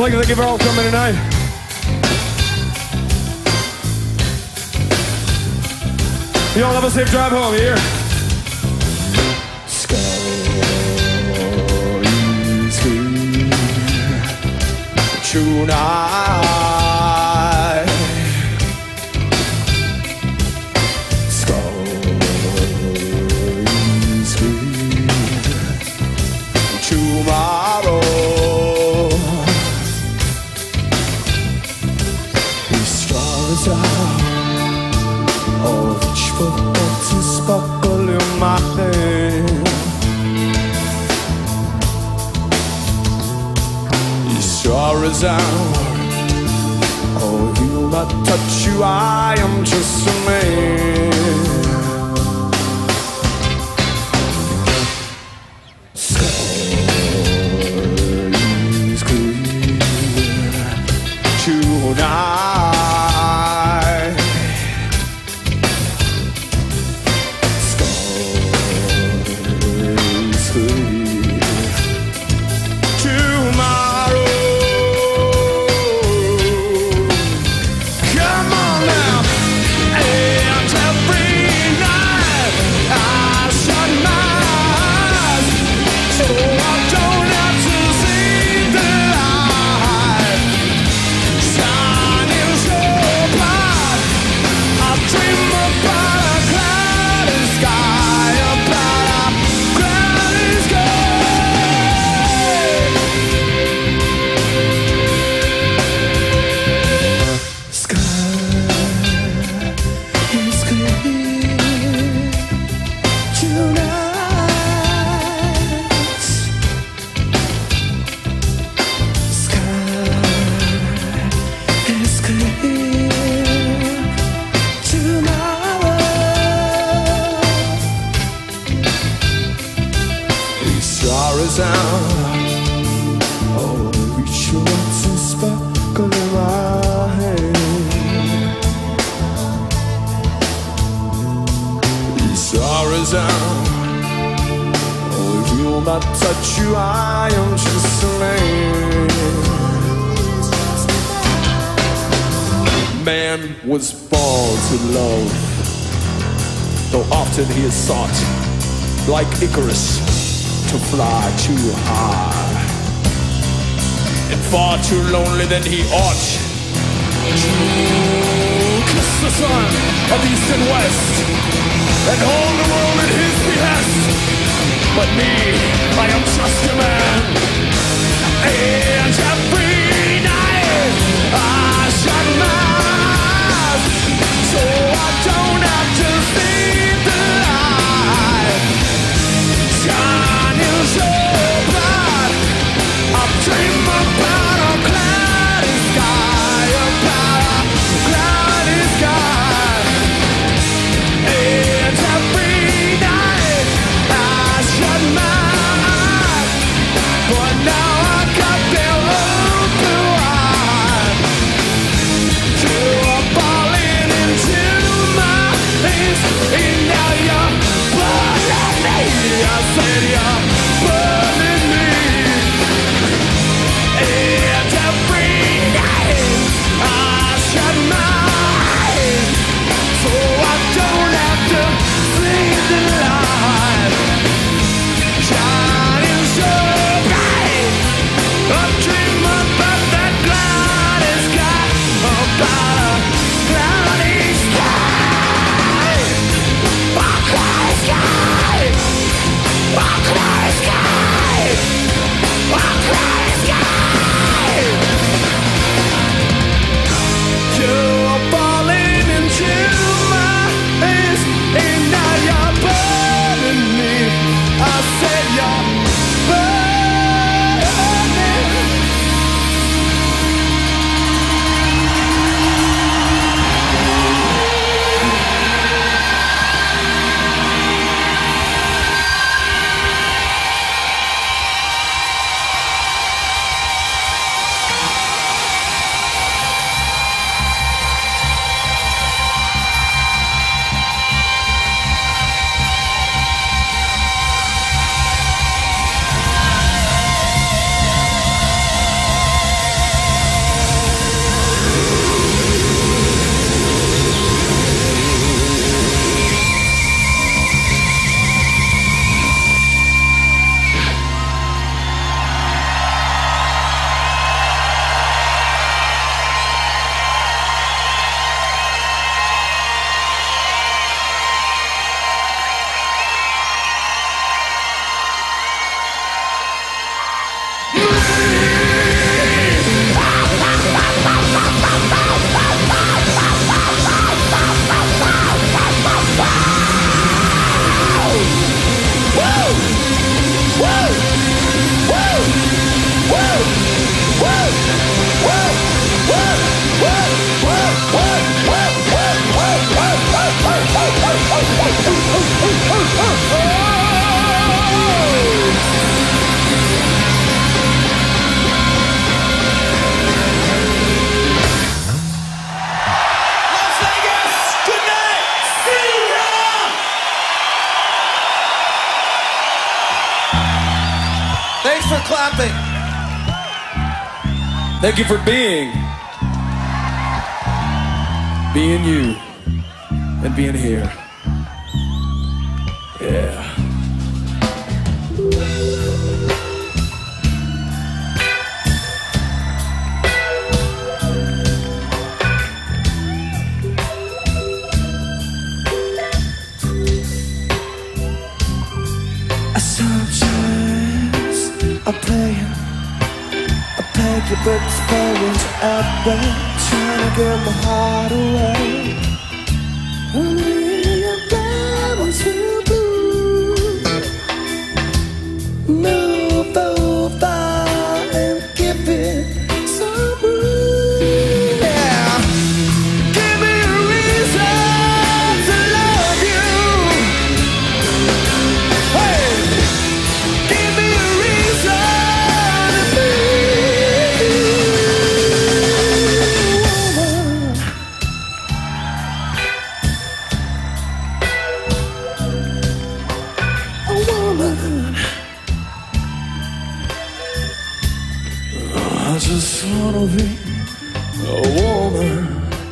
I'd like to thank you for all coming tonight. You all have a safe drive home here. Tonight, skies green. Tomorrow, the stars are all each football to sparkle in my hand. Star is out. Oh, he'll not touch you. I am just a man. Skies green tonight. Skies green tomorrow. Oh, reach your lights and sparkle in my hand. The star is out. Oh, if you'll not touch you, I am just a man. Man was born to love, though often he is sought, like Icarus, to fly too high, and far too lonely than he ought to kiss the sun of east and west and hold the world at his behest. But me, I am just a man, and every night I shut my eyes so I don't have to see the light shining so bright. I dream about a cloudy sky, about a cloudy sky. And every night I shut my eyes, but now I got them open wide. You're falling into my hands, and now you're burning me. I said you're burning me. And every night I shut my eyes so I don't have to see the light shining so bright. I dream about that cloudy sky, about a cloudy sky, a cloudy sky, a cloudy sky. for clapping. Thank you for being you and being here. Yeah. Sometimes I play your bricks falling out there, trying to get my heart away. Only your diamonds will blue. Move over and give it some room. Yeah. Give me a reason to love you. Hey. Give me a reason to be a woman. I just wanna be a woman.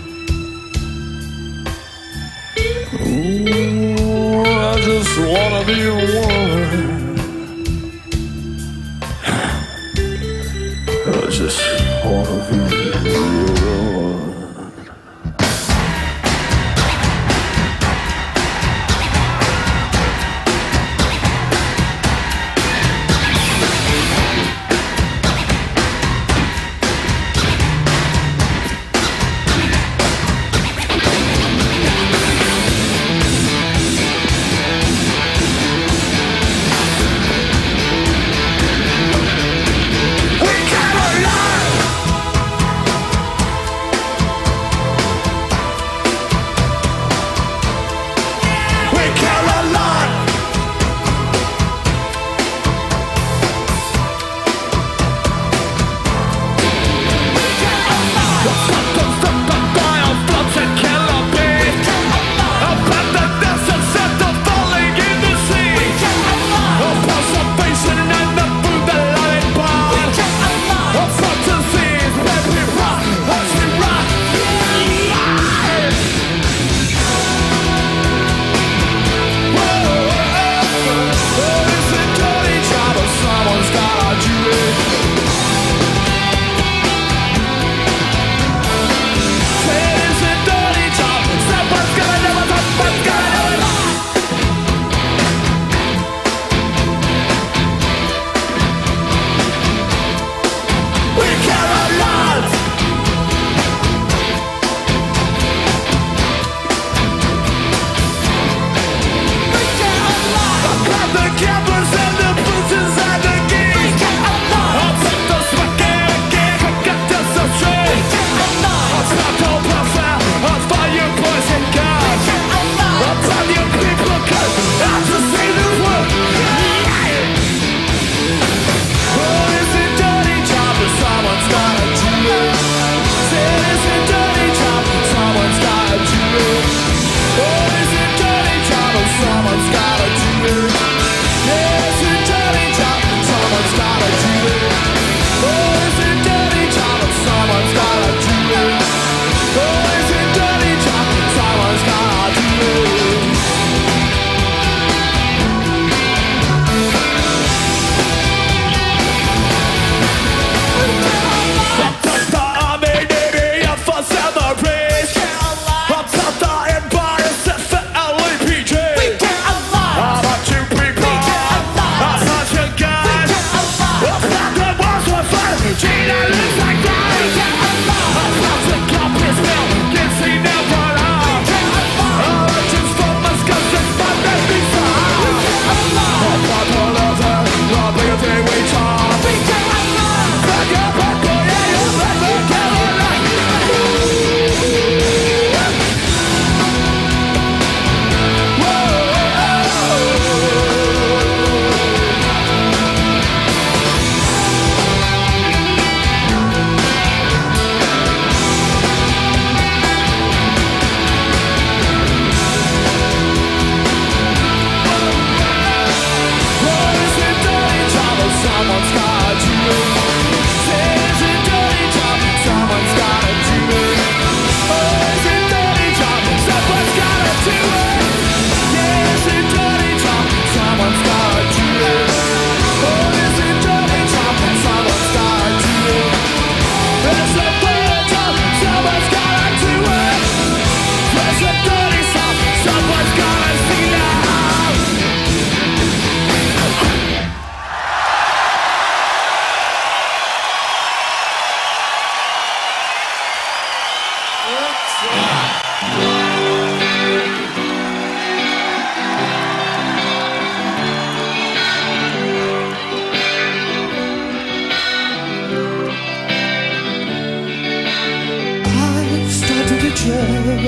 Ooh, I just wanna be a woman. I just wanna be a woman.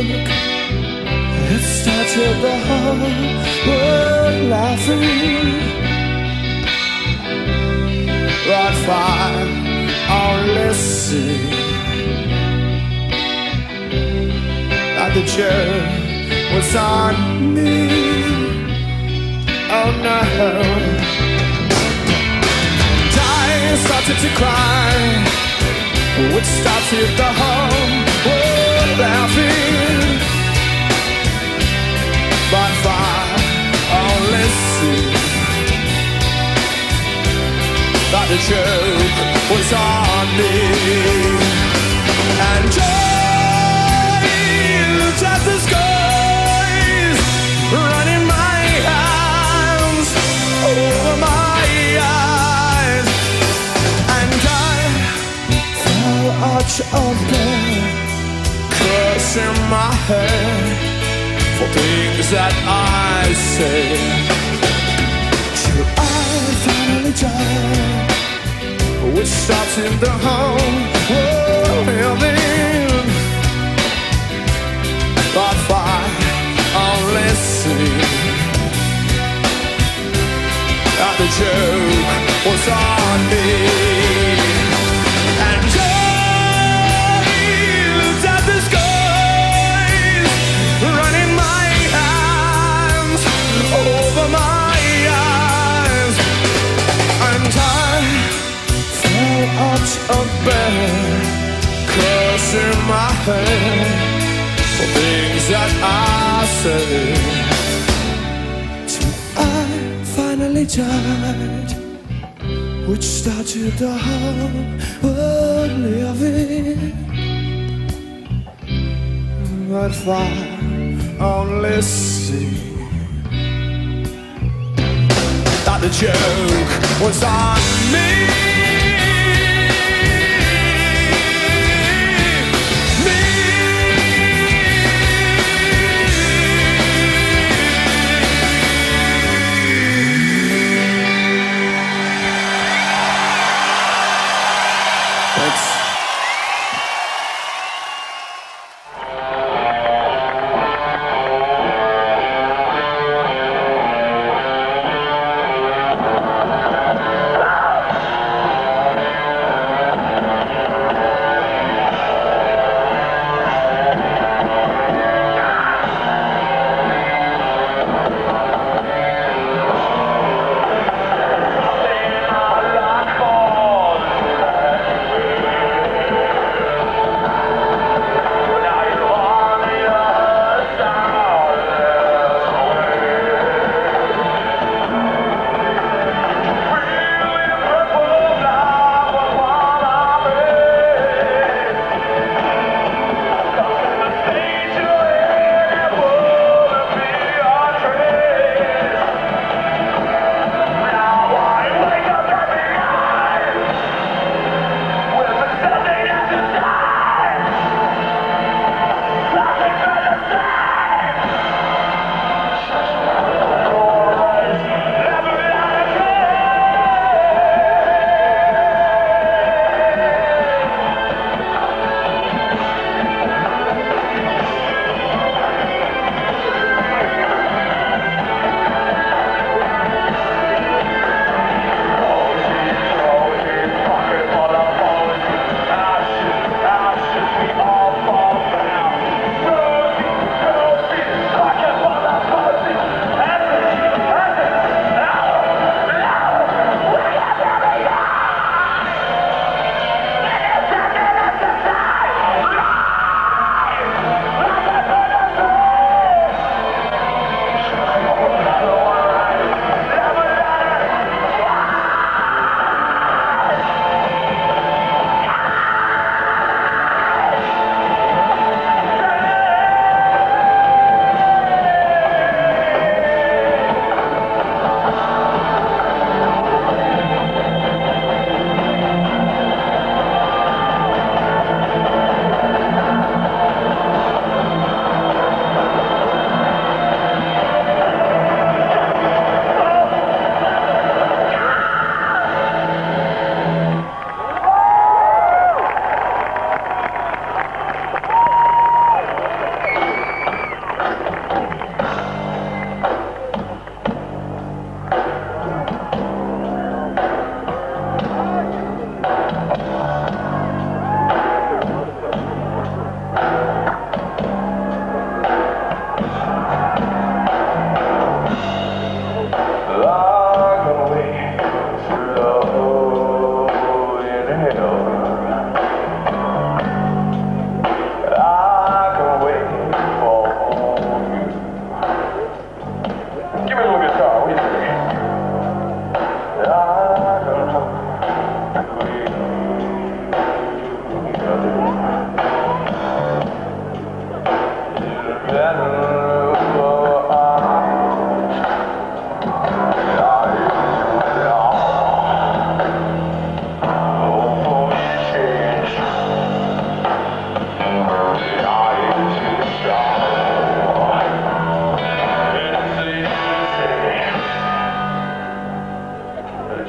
joke. It started the whole world laughing. But fire only see that the joke was on me. Oh no. I started to cry, which started the whole world laughing. But fire only see that the joke was on me. And joy looked at the skies, running my hands over my eyes. And I fell out of bed, cursing my head for things that I said. till I finally died, which started the whole world living. But fire only see that the joke was on me. And joy looked at the skies, running my hands over my eyes. And I fell out of bed, cursing my head for things that I said. till I finally died, which started the whole world living. But fire only see that the joke was on me.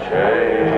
change.